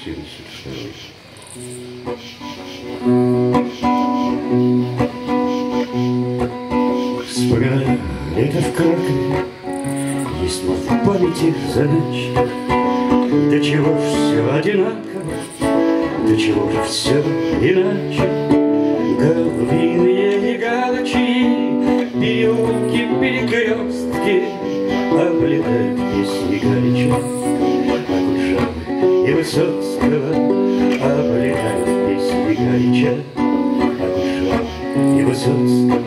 Вспоминаю лето в Кракове, есть в памяти задача. До чего ж все одинаково, до чего же все иначе? Голубиные галочки, переулки, перекрестки облетают песни горячо. Акуджавы и Высоцкого облетают песни горячо. Акуджавы и Высоцкого.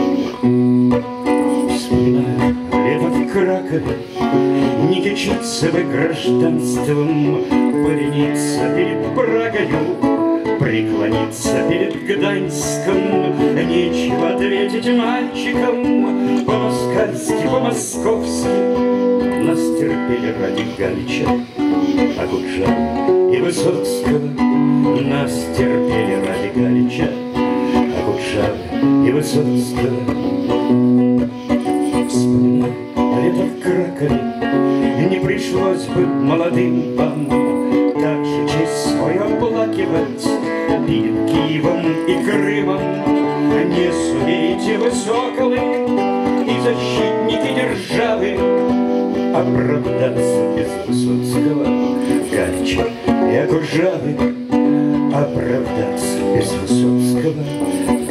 Вспоминаю лето в Кракове, не кичиться бы гражданством, полениться перед Прагою, преклониться перед Гданьском. Нечего ответить мальчикам, по-москальски, по-московски нас терпели ради Галича. Акуджавы и Высоцкого нас терпели ради Галича. Акуджавы и Высоцкого. Вспоминаю лето в Кракове, не пришлось бы молодым вам так же честь свою оплакивать перед Киевом и Крымом. Не сумеете вы, соколы и защитники державы, оправдаться без Высоцкого, Галича и Акуджавы. Оправдаться без Высоцкого,